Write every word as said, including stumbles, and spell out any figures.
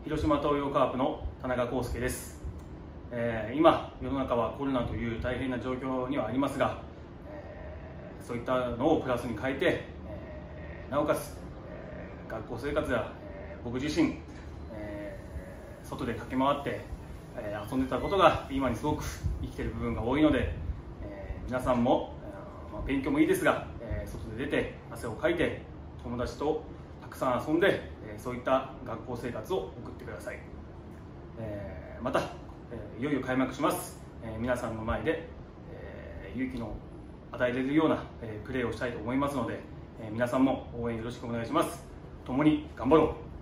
広島東洋カープの田中康介です、えー、今世の中はコロナという大変な状況にはありますが、えー、そういったのをプラスに変えて、えー、なおかつ、えー、学校生活や、えー、僕自身、えー、外で駆け回って、えー、遊んでたことが今にすごく生きている部分が多いので、えー、皆さんも、えーまあ、勉強もいいですが、えー、外で出て汗をかいて友達とたくさん遊んで、えー、そういった学校生活を送ってください。えー、また、えー、いよいよ開幕します。えー、皆さんの前で、えー、勇気の与えれるような、えー、プレーをしたいと思いますので、えー、皆さんも応援よろしくお願いします。共に頑張ろう。